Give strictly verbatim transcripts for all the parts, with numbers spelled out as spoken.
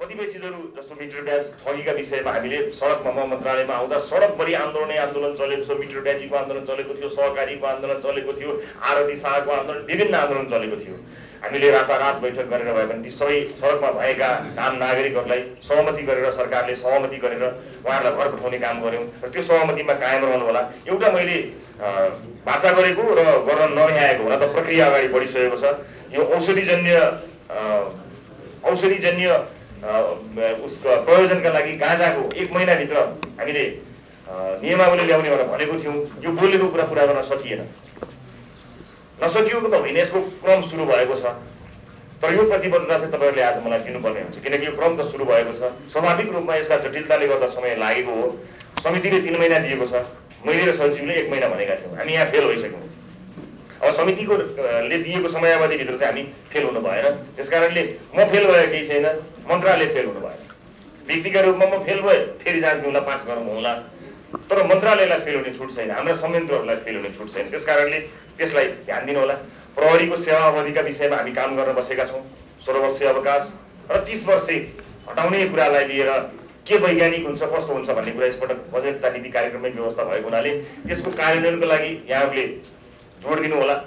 कतिपय चिजहरू जस्तो मिटर ब्याज ठगीका विषयमा हामीले सडकमा म मन्त्रालयमा आउँदा सडकभरि आन्दोलन आन्दोलन चलेको छ। मिटर ब्याजीको आन्दोलन चलेको थियो, सहकारीको आन्दोलन चलेको थियो, आरती शाहको आन्दोलन, विभिन्न आन्दोलन चलेको थियो। हामीले रातारात बैठक गरेर भए पनि ती सबै सडकमा भएका आम नागरिकहरूलाई सहमति गरेर सरकारले सहमति गरेर उहाँहरूलाई घर पठाउने काम गर्यौँ र त्यो सहमतिमा कायम रहनु होला। एउटा मैले वाचा गरेको र गर्न नभ्याएको होला त प्रक्रिया अगाडि बढिसकेको छ। यो औषधिजन्य औषधिजन्य उसको प्रयोजनका लागि गाँजाको एक महिनाभित्र हामीले नियमावली ल्याउने भनेर भनेको थियौँ। यो बोलेको कुरा पुरा गर्न सकिएन, नसकिएको त होइन, यसको क्रम सुरु भएको छ। तर यो प्रतिबद्धता चाहिँ तपाईँहरूले आज मलाई दिनुपर्ने हुन्छ, किनकि यो क्रम त सुरु भएको छ। स्वाभाविक रूपमा यसका जटिलताले गर्दा समय लागेको हो। समितिले तीन महिना दिएको छ, मैले र सचिवले एक महिना भनेका थियौँ। हामी यहाँ फेल भइसक्यौँ। अब समितिको ले दिएको समयावधिभित्र चाहिँ हामी फेल हुनु भएन। त्यस कारणले म फेल भयो केही छैन, मन्त्रालय फेल हुनु भएन। व्यक्तिगत रूपमा म फेल भएँ, फेरि जान्थ्यौँला, पास गरौँ होला, तर मन्त्रालयलाई फेल हुने छुट छैन, हाम्रा संयन्त्रहरूलाई फेल हुने छुट छैन। त्यस कारणले त्यसलाई ध्यान दिनु होला। प्रहरीको सेवा अवधिका विषयमा हामी काम गर्न बसेका छौँ। सोह्र वर्षीय अवकाश र तीस वर्षे हटाउने कुरालाई लिएर के वैज्ञानिक हुन्छ, कस्तो हुन्छ भन्ने कुरा यसपटक बजेट नीति कार्यक्रममै व्यवस्था भएको हुनाले त्यसको कार्यान्वयनको लागि यहाँहरूले जोड दिनु होला।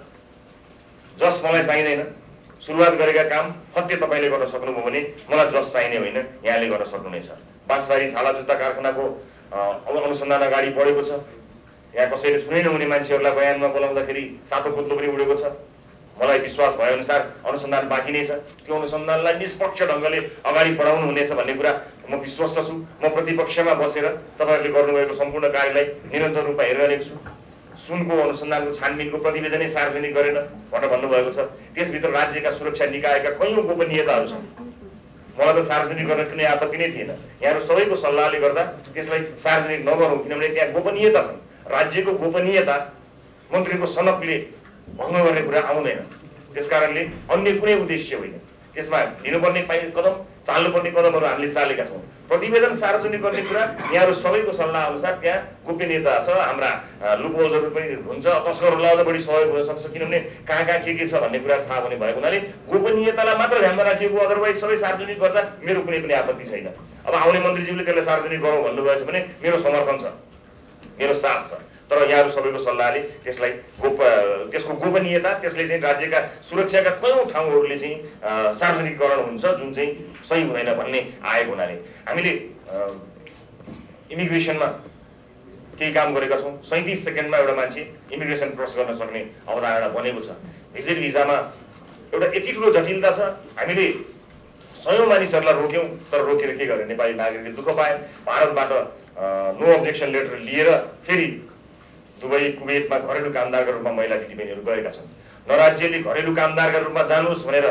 जस मलाई चाहिँदैन, सुरुवात गरेका काम फत्ते तपाईँले गर्न सक्नुभयो भने मलाई जस चाहिने होइन, यहाँले गर्न सक्नुहुनेछ। बाँसबारी छाला जुत्ता कारखानाको अनुसन्धान अगाडि बढेको छ। यहाँ कसैले सुनै नहुने मान्छेहरूलाई बयानमा बोलाउँदाखेरि सातो पुत्लो पनि उडेको छ। मलाई विश्वास भए अनुसार अनुसन्धान बाँकी नै छ। त्यो अनुसन्धानलाई निष्पक्ष ढङ्गले अगाडि बढाउनु हुनेछ भन्ने कुरा म विश्वस्त छु। म प्रतिपक्षमा बसेर तपाईँहरूले गर्नुभएको सम्पूर्ण कार्यलाई निरन्तर रूपमा हेरिरहेको छु। सुनको अनुसन्धानको छानबिनको प्रतिवेदनै सार्वजनिक गरेन भनेर भन्नुभएको छ। त्यसभित्र राज्यका सुरक्षा निकायका कैयौँ गोपनीयताहरू छन्। मलाई त सार्वजनिक गर्न कुनै आपत्ति नै थिएन। यहाँहरू सबैको सल्लाहले गर्दा त्यसलाई सार्वजनिक नगरौँ, किनभने त्यहाँ गोपनीयता छन्। राज्यको गोपनीयता मन्त्रीको सनकले भङ्ग गर्ने कुरा आउँदैन। त्यस कारणले अन्य कुनै उद्देश्य होइन। त्यसमा लिनुपर्ने कदम, चाल्नुपर्ने कदमहरू हामीले चालेका छौँ। प्रतिवेदन सार्वजनिक गर्ने कुरा यहाँहरू सबैको सल्लाह अनुसार त्यहाँ गोपनीयता छ। हाम्रा लुपहोल्सहरू पनि हुन्छ, तस्करहरूलाई अझ बढी सहयोग हुन सक्छ, किनभने कहाँ कहाँ के के छ भन्ने कुरा थाहा हुने भएको हुनाले गोपनीयतालाई मात्र ध्यानमा राखिएको। अदरवाइज सबै सार्वजनिक गर्दा मेरो कुनै पनि आपत्ति छैन। अब आउने मन्त्रीज्यूले त्यसलाई सार्वजनिक गरौँ भन्नुभएछ भने मेरो समर्थन छ, मेरो साथ छ। तर यहाँहरू सबैको सल्लाहले त्यसलाई गोप त्यसको गोपनीयता, त्यसले चाहिँ राज्यका सुरक्षाका कयौँ ठाउँहरूले चाहिँ सार्वजनिकरण हुन्छ, जुन चाहिँ सही हुँदैन भन्ने आएको हुनाले हामीले इमिग्रेसनमा केही काम गरेका छौँ। सैँतिस सेकेन्डमा एउटा मान्छे इमिग्रेसन क्रस गर्न सक्ने अवधारणा बनेको छ। भिजिट भिजामा एउटा यति ठुलो जटिलता छ। हामीले सयौँ मानिसहरूलाई रोक्यौँ, तर रोकेर के गर्ने, नेपाली नागरिकले दुःख पाए। भारतबाट नो अब्जेक्सन लेटर लिएर फेरि दुबई कुवेतमा घरेलु कामदारका रूपमा महिला दिदीबहिनीहरू गएका छन्। न राज्यले घरेलु कामदारका रूपमा जानुहोस् भनेर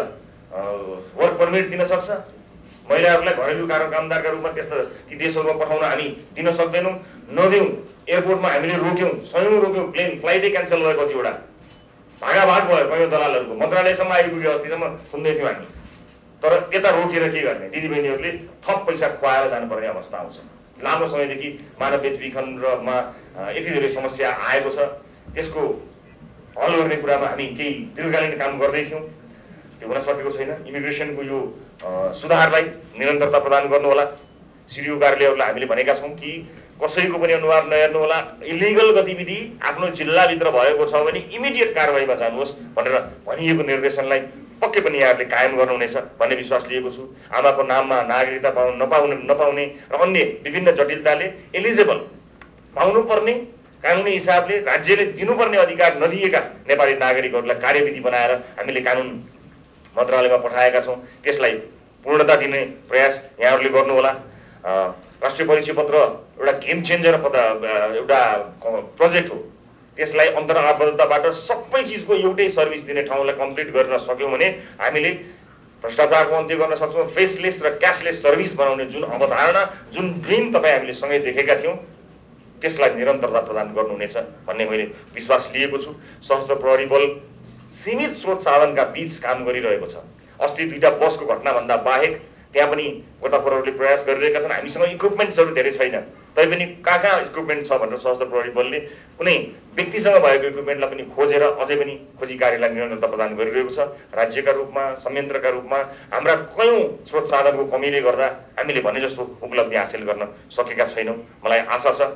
वर्क पर्मिट दिन सक्छ, महिलाहरूलाई घरेलु कामदारका रूपमा त्यस्ता ती देशहरूमा पठाउन हामी दिन सक्दैनौँ। नदिउँ, एयरपोर्टमा हामीले रोक्यौँ, सयौँ रोक्यौँ, प्लेन फ्लाइटै क्यान्सल भयो, कतिवटा भागाभाग भयो कयौँ दलालहरूको। मन्त्रालयसम्म आइपुग्यो, अस्तिसम्म सुन्दै थियौँ हामी। तर यता रोकेर के गर्ने, दिदीबहिनीहरूले थप पैसा खुवाएर जानुपर्ने अवस्था आउँछ। लामो समयदेखि मानव बेचबिखनमा यति धेरै समस्या आएको छ। त्यसको हल गर्ने कुरामा हामी केही दीर्घकालीन काम गर्दै थियौँ, त्यो हुन सकेको छैन। इमिग्रेसनको यो सुधारलाई निरन्तरता प्रदान गर्नु होला। सिडिओ कार्यालयहरूलाई हामीले भनेका छौँ कि कसैको पनि अनुहार नहेर्नु होला। इलिगल गतिविधि आफ्नो जिल्लाभित्र भएको छ भने इमिडिएट कारवाहीमा जानुहोस् भनेर भनिएको निर्देशनलाई पक्कै पनि यहाँहरूले कायम गर्नुहुनेछ भन्ने विश्वास लिएको छु। आमाको नाममा नागरिकता पाउनु नपाउने नपाउने र अन्य विभिन्न जटिलताले एलिजिबल पाउनुपर्ने कानुनी हिसाबले राज्यले दिनुपर्ने अधिकार नदिएका नेपाली नागरिकहरूलाई कार्यविधि बनाएर हामीले कानुन मन्त्रालयमा पठाएका छौँ। त्यसलाई पूर्णता दिने प्रयास यहाँहरूले गर्नुहोला। राष्ट्रिय परिचय पत्र एउटा गेम चेन्जर एउटा प्रोजेक्ट हो। त्यसलाई अन्तर्आबद्धताबाट सबै चिजको एउटै सर्भिस दिने ठाउँलाई कम्प्लिट गर्न सक्यौँ भने हामीले भ्रष्टाचारको अन्त्य गर्न सक्छौँ। फेसलेस र क्यासलेस सर्भिस बनाउने जुन अवधारणा, जुन ड्रिम तपाईँ हामीले सँगै देखेका थियौँ, त्यसलाई निरन्तरता प्रदान गर्नुहुनेछ भन्ने मैले विश्वास लिएको छु। सशस्त्र प्रहरी बल सीमित स्रोत साधनका बीच काम गरिरहेको छ। अस्ति दुईटा बसको घटनाभन्दा बाहेक त्यहाँ पनि गोताखोरहरूले प्रयास गरिरहेका छन्। हामीसँग इक्विपमेन्ट्सहरू धेरै छैन। तैपनि कहाँ कहाँ इक्विपमेन्ट छ भनेर सशस्त्र प्रहरी बलले कुनै व्यक्तिसँग भएको इक्विपमेन्टलाई पनि खोजेर अझै पनि खोजी कार्यलाई निरन्तरता प्रदान गरिरहेको छ। राज्यका रूपमा संयन्त्रका रूपमा हाम्रा कयौँ स्रोत साधनको कमीले गर्दा हामीले भने जस्तो उपलब्धि हासिल गर्न सकेका छैनौँ। मलाई आशा छ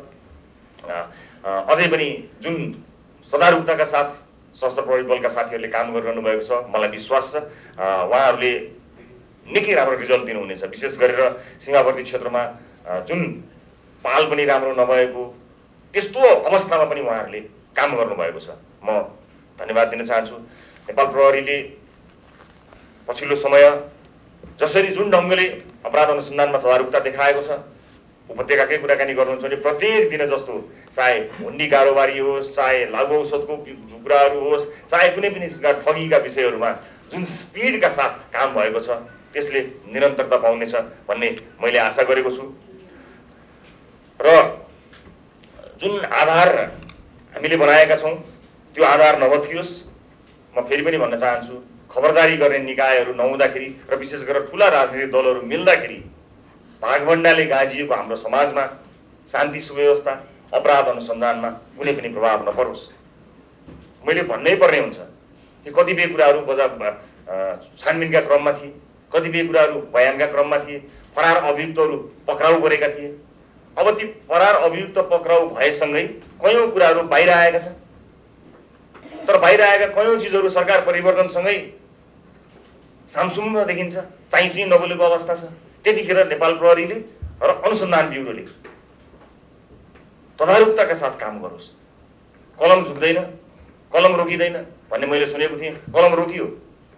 अझै पनि जुन सदारुकताका साथ सशस्त्र प्रहरी बलका साथीहरूले काम गरिरहनु भएको छ, मलाई विश्वास छ उहाँहरूले निकै राम्रो रिजल्ट दिनुहुनेछ। विशेष गरेर सीमावर्ती क्षेत्रमा जुन पाल पनि राम्रो नभएको त्यस्तो अवस्थामा पनि उहाँहरूले काम गर्नुभएको छ। म धन्यवाद दिन चाहन्छु। नेपाल प्रहरीले पछिल्लो समय जसरी जुन ढङ्गले अपराध अनुसन्धानमा तदारुकता देखाएको छ, उपत्यकाकै कुराकानी गर्नुहुन्छ भने प्रत्येक दिन जस्तो चाहे हुन्डी कारोबारी होस्, चाहे लागु औषधको कुराहरू होस्, चाहे कुनै पनि ठगीका विषयहरूमा जुन स्पिडका साथ काम भएको छ त्यसले निरन्तरता पाउनेछ भन्ने मैले आशा गरेको छु। र जुन आधार हामीले बनाएका छौँ त्यो आधार नभत्कियोस्। म फेरि पनि भन्न चाहन्छु, खबरदारी गर्ने निकायहरू नहुँदाखेरि र विशेष गरेर ठुला राजनीतिक दलहरू मिल्दाखेरि भागभण्डाले गाजिएको हाम्रो समाजमा शान्ति सुव्यवस्था अपराध अनुसन्धानमा कुनै पनि प्रभाव नपरोस्। मैले भन्नै पर्ने हुन्छ कि कतिपय कुराहरू बजार छानबिनका क्रममा थिए, कतिपय कुराहरू बयानका क्रममा थिए, फरार अभियुक्तहरू पक्राउ गरेका थिए। अब ती फरार अभियुक्त पक्राउ भएसँगै कयौँ कुराहरू बाहिर आएका छन्। तर बाहिर आएका कयौँ चिजहरू सरकार परिवर्तनसँगै सामसुङ्ग देखिन्छ, चाहिँ चुई नबोलेको अवस्था छ। त्यतिखेर नेपाल प्रहरीले र अनुसन्धान ब्युरोले तदारुकताका साथ काम गरोस्। कलम झुक्दैन, कलम रोकिँदैन भन्ने मैले सुनेको थिएँ। कलम रोकियो।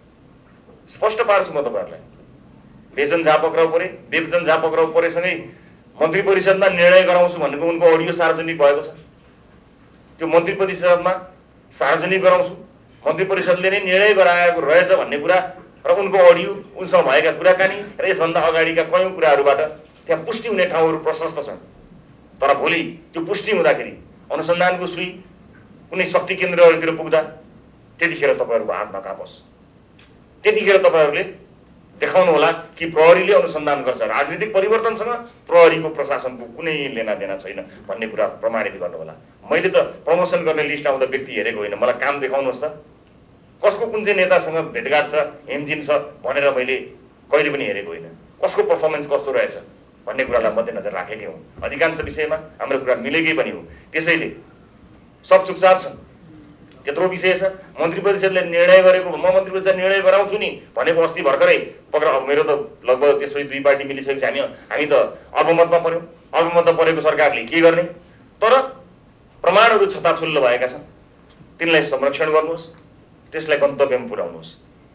स्पष्ट पार्छु म तपाईँहरूलाई, बेचन जहाँ पक्राउ परे, बेचन जहाँ पक्राउ परेसँगै मन्त्री परिषदमा निर्णय गराउँछु भनेको उनको अडियो सार्वजनिक भएको छ। त्यो मन्त्री परिषदमा सार्वजनिक गराउँछु, मन्त्री परिषदले नै निर्णय गराएको रहेछ भन्ने कुरा र उनको अडियो, उनसँग भएका कुराकानी र यसभन्दा अगाडिका कयौँ कुराहरूबाट त्यहाँ पुष्टि हुने ठाउँहरू प्रशस्त छन्। तर भोलि त्यो पुष्टि हुँदाखेरि अनुसन्धानको सुई कुनै शक्ति केन्द्रहरूतिर पुग्दा त्यतिखेर तपाईँहरूको हात नकापोस्। त्यतिखेर तपाईँहरूले देखाउनु होला कि प्रहरीले अनुसन्धान गर्छ, राजनीतिक परिवर्तनसँग प्रहरीको प्रशासनको कुनै लेना देना छैन भन्ने कुरा प्रमाणित गर्नु होला। मैले त प्रमोसन गर्ने लिस्ट आउँदा व्यक्ति हेरेको होइन, मलाई काम देखाउनुहोस् त कसको कुन चाहिँ नेतासँग भेटघाट छ, हेमजिम छ भनेर मैले कहिले पनि हेरेको होइन। कसको पर्फर्मेन्स कस्तो रहेछ भन्ने कुरालाई मध्यनजर राखेकै हुँ। अधिकांश विषयमा हाम्रो कुरा मिलेकै पनि हो। त्यसैले सब चुपचाप छन्, त्यत्रो विषय छ। मन्त्री परिषदले निर्णय गरेको म मन्त्री परिषद निर्णय गराउँछु नि भनेको अस्ति भर्खरै पक्रा मेरो त लगभग त्यसपछि दुई पार्टी मिलिसकेपछि हामी हामी त अल्पमतमा पर्यौँ। अल्पमतमा परेको सरकारले के गर्ने? तर प्रमाणहरू छताछुल्लो भएका छन्, तिनलाई संरक्षण गर्नुहोस्, त्यसलाई गन्तव्यमा पुर्याउनुहोस्।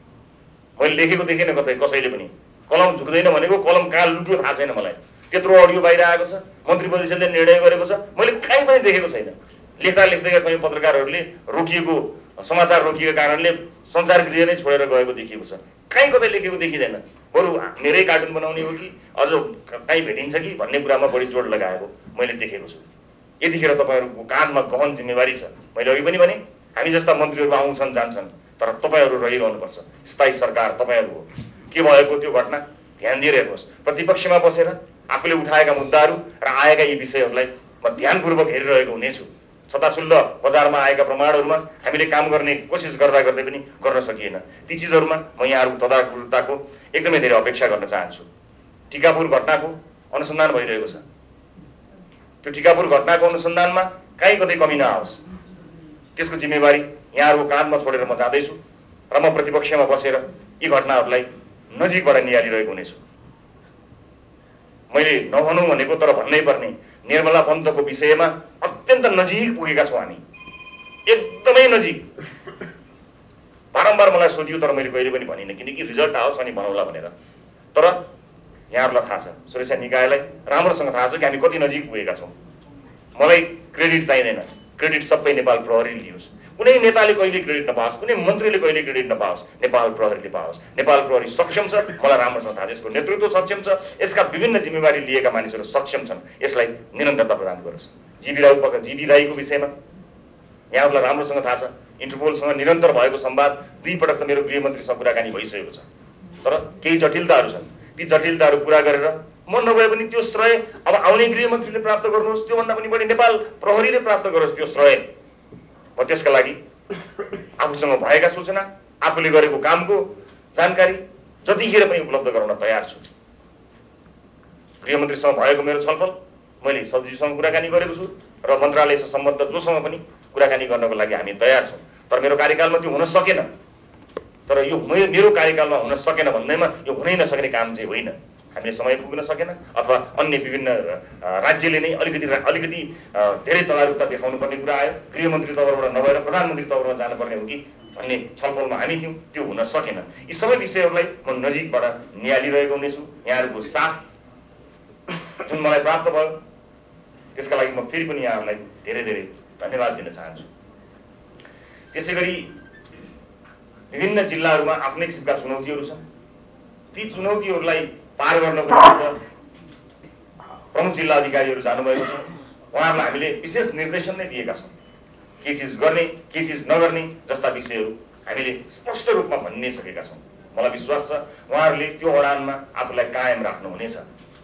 मैले लेखेको देखिनँ कतै कसैले पनि कलम झुक्दैन भनेको कलम कहाँ लुट्यो थाहा छैन मलाई। त्यत्रो अडियो बाहिर आएको छ, मन्त्री परिषदले निर्णय गरेको छ, मैले कहीँ पनि देखेको छैन। लेख्दा लेख्दै कयौँ पत्रकारहरूले रोकिएको समाचार रोकिएको कारणले संसार गृह नै छोडेर गएको देखिएको छ। कहीँ कतै लेखेको देखिँदैन। बरु मेरै कार्टुन बनाउने हो कि अझ कहीँ भेटिन्छ कि भन्ने कुरामा बढी जोड लगाएको मैले देखेको छु। यतिखेर तपाईँहरूको काँधमा गहन जिम्मेवारी छ। मैले अघि पनि भने हामी जस्ता मन्त्रीहरू आउँछन् जान्छन्, तर तपाईँहरू रहिरहनुपर्छ। स्थायी सरकार तपाईँहरू हो। के भएको त्यो घटना ध्यान दिएर हेर्नुहोस्। प्रतिपक्षमा बसेर आफूले उठाएका मुद्दाहरू र आएका यी विषयहरूलाई म ध्यानपूर्वक हेरिरहेको हुनेछु। छताछुल्ल बजारमा आएका प्रमाणहरूमा हामीले काम गर्ने कोसिस गर्दा गर्दै पनि गर्न सकिएन। ती चिजहरूमा म यहाँहरूको तदारुकताको एकदमै धेरै अपेक्षा गर्न चाहन्छु। टिकापुर घटनाको अनुसन्धान भइरहेको छ। त्यो टिकापुर घटनाको अनुसन्धानमा कहीँ कतै कमी नआओस्, त्यसको जिम्मेवारी यहाँहरूको काँधमा छोडेर म जाँदैछु र म प्रतिपक्षमा बसेर यी घटनाहरूलाई नजिकबाट निहालिरहेको हुनेछु। मैले नभनौँ भनेको तर भन्नै पर्ने, निर्मला पन्तको विषयमा अत्यन्त नजिक पुगेका छौँ हामी, एकदमै नजिक। बारम्बार मलाई सोधियो तर मैले कहिले पनि भनिनँ, किनकि रिजल्ट आओस् अनि भनौँला भनेर। तर यहाँहरूलाई थाहा छ, सुरक्षा निकायलाई राम्रोसँग थाहा छ कि हामी कति नजिक पुगेका छौँ। मलाई क्रेडिट चाहिँदैन, क्रेडिट सबै नेपाल प्रहरीले लियोस्। कुनै नेताले कहिले क्रेडिट नपाओस्, कुनै मन्त्रीले कहिले क्रेडिट नपाओस्, नेपाल प्रहरीले पाओस्। नेपाल प्रहरी सक्षम छ, मलाई राम्रोसँग थाहा छ। यसको नेतृत्व सक्षम छ, यसका विभिन्न जिम्मेवारी लिएका मानिसहरू सक्षम छन्। यसलाई निरन्तरता प्रदान गरोस्। जीवी राई पक्ष जीवी राईको विषयमा यहाँहरूलाई राम्रोसँग थाहा छ। इन्टरपोलसँग निरन्तर भएको संवाद दुई पटक त मेरो गृहमन्त्रीसँग कुराकानी भइसकेको छ। तर केही जटिलताहरू छन्, ती जटिलताहरू पुरा गरेर म नभए पनि त्यो श्रेय अब आउने गृहमन्त्रीले प्राप्त गर्नुहोस्, त्योभन्दा पनि बढी नेपाल प्रहरीले प्राप्त गरोस् त्यो श्रेय। म त्यसका लागि आफूसँग भएका सूचना, आफूले गरेको कामको जानकारी जतिखेर पनि उपलब्ध गराउन तयार छु। गृहमन्त्रीसँग भएको मेरो छलफल मैले सब्जीसँग कुराकानी गरेको छु र मन्त्रालयसँग सम्बद्ध जोसँग पनि कुराकानी गर्नको लागि हामी तयार छौँ। तर मेरो कार्यकालमा त्यो हुन सकेन। तर यो मेरो कार्यकालमा हुन सकेन भन्दैमा यो हुनै नसक्ने काम चाहिँ होइन। हामीले समय पुग्न सकेन अथवा अन्य विभिन्न राज्यले नै अलिकति अलिकति धेरै तदारुकता देखाउनु पर्ने कुरा आयो, गृहमन्त्री तवरबाट नभएर प्रधानमन्त्री तवरमा जानुपर्ने हो कि भन्ने छलफलमा हामी थियौँ, त्यो हुन सकेन। यी सबै विषयहरूलाई म नजिकबाट निहालिरहेको हुनेछु। यहाँहरूको साथ जुन मलाई प्राप्त भयो त्यसका लागि म फेरि पनि यहाँहरूलाई धेरै धेरै धन्यवाद दिन चाहन्छु। त्यसै गरी विभिन्न जिल्लाहरूमा आफ्नै किसिमका चुनौतीहरू छन्। ती चुनौतीहरूलाई पार गर्नको निम्ति प्रमुख जिल्ला अधिकारीहरू जानुभएको छ। उहाँहरूलाई हामीले विशेष निर्देशन नै दिएका छौँ। के चिज गर्ने, के चिज नगर्ने जस्ता विषयहरू हामीले स्पष्ट रूपमा भनिसकेका छौँ। मलाई विश्वास छ उहाँहरूले त्यो अडानमा आफूलाई कायम राख्नुहुनेछ।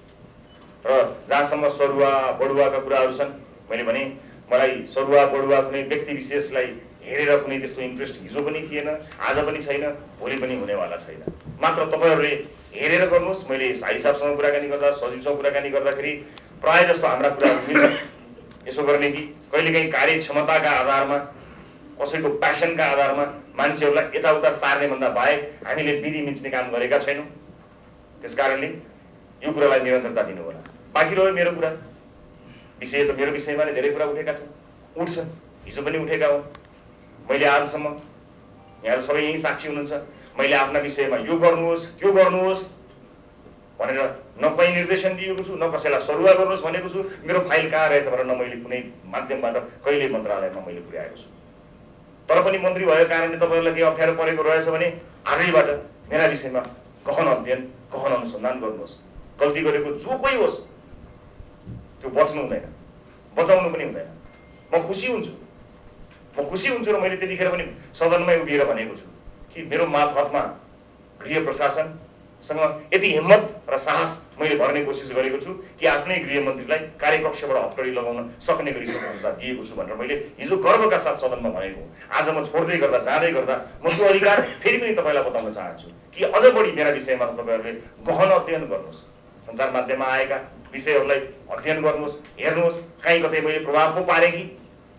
र जहाँसम्म सरुवा बढुवाका कुराहरू छन्, मैले भने मलाई सरुवा बढुवा कुनै व्यक्ति विशेषलाई हेरेर कुनै त्यस्तो इन्ट्रेस्ट हिजो पनि थिएन, आज पनि छैन, भोलि पनि हुनेवाला छैन। मात्र तपाईँहरूले हेरेर गर्नुहोस्। मैले साई साहबसँग कुराकानी गर्दा, सचिवसँग कुराकानी गर्दाखेरि प्रायः जस्तो हाम्रा कुराहरू मिल्छन्। यसो गर्ने कि कहिलेकाहीँ कार्यक्षमताका आधारमा, कसैको प्यासनका आधारमा मान्छेहरूलाई यताउता सार्ने भन्दा बाहेक हामीले विधि मिच्ने काम गरेका छैनौँ। त्यस कारणले यो कुरालाई निरन्तरता दिनु होला। बाँकी रह्यो मेरो कुरा, विषय त मेरो विषयमा नै धेरै कुरा उठेका छन्, उठ्छन्, हिजो पनि उठेका हुन्। मैले आजसम्म यहाँहरू सबै यहीँ साक्षी हुनुहुन्छ, मैले आफ्ना विषयमा यो गर्नुहोस् त्यो गर्नुहोस् भनेर न कहीँ निर्देशन दिएको छु, न कसैलाई सरुवा गर्नुहोस् भनेको छु। मेरो फाइल कहाँ रहेछ भनेर न मैले कुनै माध्यमबाट कहिले मन्त्रालयमा मैले पुर्याएको छु। तर पनि मन्त्री भएको कारणले तपाईँहरूलाई केही अप्ठ्यारो परेको रहेछ भने आजैबाट मेरा विषयमा गहन अध्ययन, गहन अनुसन्धान गर्नुहोस्। गल्ती गरेको जो कोही होस् त्यो बच्नु हुँदैन, बचाउनु पनि हुँदैन। म खुसी हुन्छु, म खुसी हुन्छु र मैले त्यतिखेर पनि सदनमै उभिएर भनेको छु कि मेरो मातहतमा गृह प्रशासनसँग यति हिम्मत र साहस मैले भर्ने कोसिस गरेको छु कि आफ्नै गृहमन्त्रीलाई कार्यकक्षबाट हतकडी लगाउन सक्ने गरी स्वतन्त्रता दिएको छु भनेर मैले हिजो गर्वका साथ सदनमा भनेको। आज म छोड्दै गर्दा जाँदै गर्दा म त्यो अधिकार फेरि पनि तपाईँलाई बताउन चाहन्छु कि अझ बढी मेरा विषयमा तपाईँहरूले गहन अध्ययन गर्नुहोस्। सञ्चार माध्यममा आएका विषयहरूलाई अध्ययन गर्नुहोस्, हेर्नुहोस्। कहीँ कतै मैले प्रभाव पो पारेँ कि,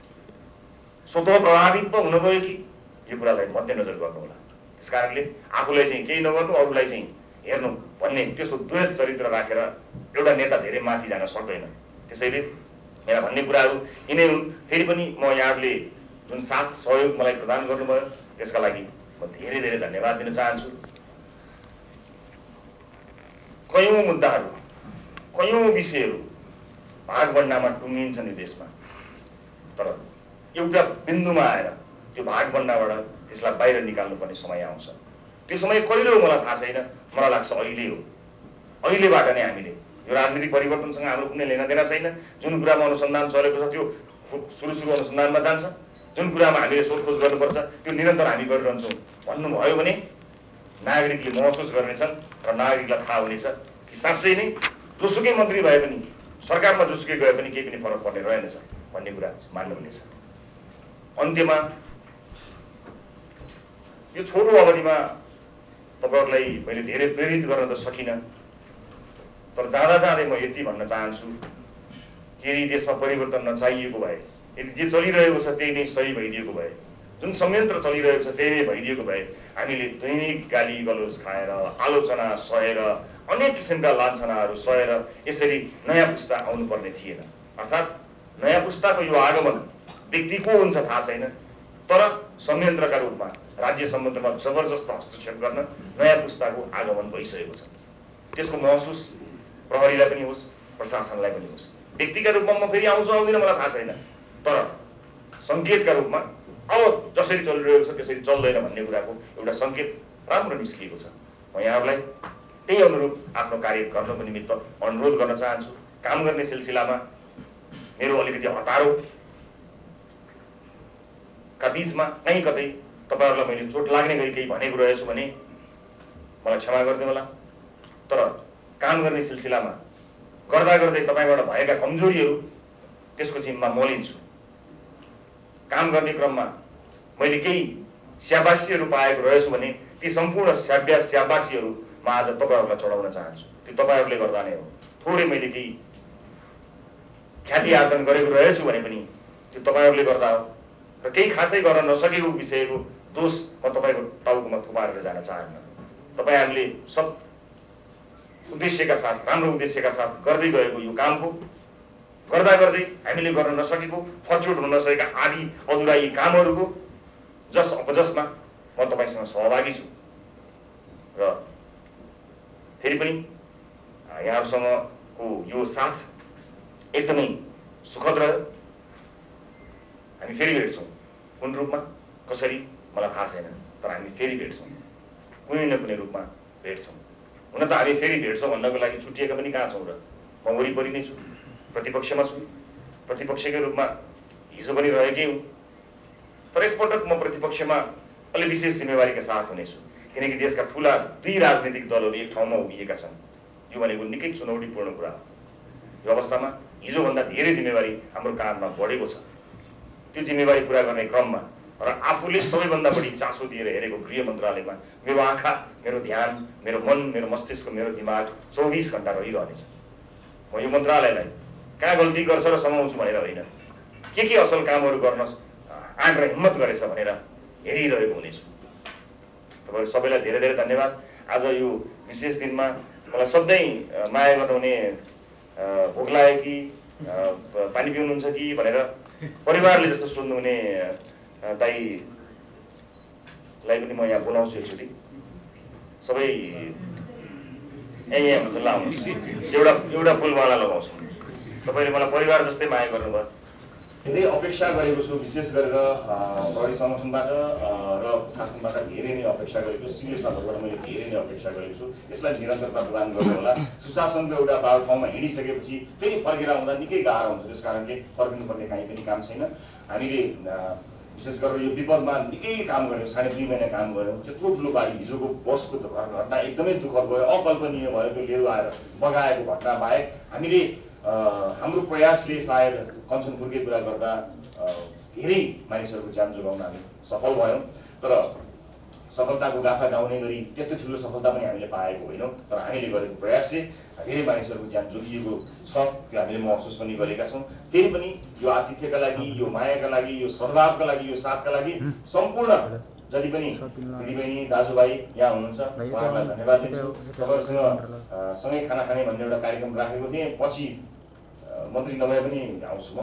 स्वतः प्रभावित पो हुन गयो कि, यो कुरालाई मध्यनजर गर्नु होला। त्यस कारणले आफूलाई चाहिँ केही नगर्नु, अरूलाई चाहिँ हेर्नु भन्ने त्यस्तो द्वैत चरित्र राखेर एउटा नेता धेरै माथि जान सक्दैन। त्यसैले मेरा भन्ने कुराहरू यिनै हुन्। फेरि पनि म यहाँहरूले जुन साथ सहयोग मलाई प्रदान गर्नुभयो त्यसका लागि म धेरै धेरै धन्यवाद दिन चाहन्छु। कयौँ मुद्दाहरू, कयौँ विषयहरू भागबन्डामा टुङ्गिन्छन् यो देशमा, तर एउटा बिन्दुमा आएर त्यो भागबन्डाबाट त्यसलाई बाहिर निकाल्नुपर्ने समय आउँछ। त्यो समय कहिले हो मलाई थाहा छैन, मलाई लाग्छ अहिले हो। अहिलेबाट नै हामीले यो राजनीतिक परिवर्तनसँग हाम्रो कुनै लेना देना छैन। जुन कुरामा अनुसन्धान चलेको छ त्यो सुरु सुरु अनुसन्धानमा जान्छ, जुन कुरामा हामीले सोधखोज गर्नुपर्छ त्यो निरन्तर हामी गरिरहन्छौँ भन्नुभयो भने नागरिकले महसुस गर्नेछन् र नागरिकलाई थाहा हुनेछ कि साँच्चै नै जोसुकै मन्त्री भए पनि, सरकारमा जोसुकै गए पनि केही पनि फरक पर्ने रहेनछ भन्ने कुरा मान्नुहुनेछ। अन्त्यमा यो छोटो अवधिमा तपाईँहरूलाई मैले धेरै प्रेरित गर्न त सकिनँ, तर जाँदा जाँदै म यति भन्न चाहन्छु कि यदि देशमा परिवर्तन नचाहिएको भए, यदि जे चलिरहेको छ त्यही नै सही भइदिएको भए, जुन संयन्त्र चलिरहेको छ त्यही नै भइदिएको भए हामीले दैनिक गाली गलोज खाएर, आलोचना सहेर, अनेक किसिमका लान्छनाहरू सहेर यसरी नयाँ पुस्ता आउनुपर्ने थिएन। अर्थात् नयाँ पुस्ताको यो आगमन व्यक्ति को हुन्छ थाहा छैन, तर संयन्त्रका रूपमा राज्य संयन्त्रमा जबरजस्त हस्तक्षेप गर्न नयाँ पुस्ताको आगमन भइसकेको छ। त्यसको महसुस प्रहरीलाई पनि होस्, प्रशासनलाई पनि होस्। व्यक्तिका रूपमा म फेरि आउँछु आउँदिनँ मलाई थाहा छैन, तर सङ्केतका रूपमा अब जसरी चलिरहेको छ त्यसरी चल्दैन भन्ने कुराको एउटा सङ्केत राम्रो निस्किएको छ। म यहाँहरूलाई त्यही अनुरूप आफ्नो कार्य गर्नको निमित्त अनुरोध गर्न चाहन्छु। काम गर्ने सिलसिलामा मेरो अलिकति हतारो का बीचमा कहीँ कतै तपाईँहरूलाई मैले चोट लाग्ने गरी केही भनेको रहेछु भने मलाई क्षमा गरिदिनु होला। तर काम गर्ने सिलसिलामा गर्दा गर्दै तपाईँबाट भएका कमजोरीहरू त्यसको जिम्मा म लिन्छु। काम गर्ने क्रममा मैले केही स्याबासीहरू पाएको रहेछु भने ती सम्पूर्ण स्याब्या स्याबासीहरू म आज तपाईँहरूलाई चढाउन चाहन्छु। त्यो तपाईँहरूले गर्दा नै हो। थोरै मैले केही ख्याति आर्जन गरेको रहेछु भने पनि त्यो तपाईँहरूले गर्दा हो र केही खासै गर्न नसकेको विषयको दोष म तपाईँको टाउकोमा थुपारेर जान चाहन्न। तपाईँहरूले सब उद्देश्यका साथ राम्रो उद्देश्यका साथ गर्दै गएको यो कामको गर्दा गर्दै हामीले गर्न नसकेको फर्चुट हुन नसकेका आदि अधुरा यी कामहरूको जस अपजसमा म तपाईँसँग सहभागी छु र फेरि पनि यहाँहरूसँगको यो साथ एकदमै सुखद रह्यो। हामी फेरि भेट्छौँ। कुन रूपमा कसरी मलाई थाहा छैन, तर हामी फेरि भेट्छौँ, कुनै न कुनै रूपमा भेट्छौँ। हुन त हामी फेरि भेट्छौँ भन्नको लागि छुट्टिएका पनि कहाँ छौँ र? म वरिपरि नै छु, प्रतिपक्षमा छु, प्रतिपक्षकै रूपमा हिजो पनि रहेकै हुँ। तर यसपटक म प्रतिपक्षमा अलि विशेष जिम्मेवारीका साथ हुनेछु, किनकि देशका ठुला दुई राजनीतिक दलहरू एक ठाउँमा उभिएका छन्। यो भनेको निकै चुनौतीपूर्ण कुरा हो। यो अवस्थामा हिजोभन्दा धेरै जिम्मेवारी हाम्रो काँधमा बढेको छ। त्यो जिम्मेवारी पुरा गर्ने क्रममा र आफूले सबैभन्दा बढी चासो दिएर हेरेको गृह मन्त्रालयमा मेरो आँखा, मेरो ध्यान, मेरो मन, मेरो मस्तिष्क, मेरो दिमाग चौबिस घन्टा रहिरहनेछ। म यो मन्त्रालयलाई कहाँ गल्ती गर्छ र समाउँछु भनेर होइन, के के असल कामहरू गर्न आँट र हिम्मत गरेछ भनेर हेरिरहेको हुनेछु। तपाईँहरू सबैलाई धेरै धेरै धन्यवाद। आज यो विशेष दिनमा मलाई सधैँ माया गर्नुहुने भोक लाग्यो कि पानी पिउनुहुन्छ कि भनेर परिवारले जस्तो सोध्नुहुने दाईलाई पनि म यहाँ बोलाउँछु एकचोटि। सबै यहीँ यहाँ हुन्छ, ल आउनुहोस्, एउटा एउटा फुलमाला लगाउँछु। तपाईँले मलाई परिवार जस्तै माया गर्नुभयो। धेरै अपेक्षा गरेको छु, विशेष गरेर प्रहरी सङ्गठनबाट र शासनबाट धेरै नै अपेक्षा गरेको छु। सिनियर स्तरबाट मैले धेरै नै अपेक्षा गरेको छु। यसलाई निरन्तरता प्रदान गर्नु होला। सुशासनको एउटा बाटो ठाउँमा हिँडिसकेपछि फेरि फर्केर आउँदा निकै गाह्रो हुन्छ। त्यस कारणले फर्किनुपर्ने काहीँ पनि काम छैन। हामीले विशेष गरेर यो विपदमा निकै काम गऱ्यौँ, साढे दुई महिना काम गऱ्यौँ। त्यत्रो ठुलो बाढी, हिजोको बसको घटना एकदमै दुःखद भयो, अकल्पनीय भयो। त्यो लेदो आएर बगाएको घटना बाहेक हामीले हाम्रो प्रयासले सायद कञ्चनपुरकै कुरा गर्दा धेरै मानिसहरूको ज्यान जोगाउन हामी सफल भयौँ। तर सफलताको गाथा गाउने गरी त्यत्रो ठुलो सफलता पनि हामीले पाएको होइनौँ। तर हामीले गरेको प्रयासले धेरै मानिसहरूको ज्यान जोगिएको छ, त्यो हामीले महसुस पनि गरेका छौँ। फेरि पनि यो आतिथ्यका लागि, यो मायाका लागि, यो सद्भावका लागि, यो साथका लागि सम्पूर्ण जति पनि दिदीबहिनी दाजुभाइ यहाँ हुनुहुन्छ उहाँहरूलाई धन्यवाद दिन्छु। तपाईँहरूसँग सँगै खाना खाने भन्ने एउटा कार्यक्रम राखेको थिएँ, पछि मन्त्री नभए पनि आउँछु म।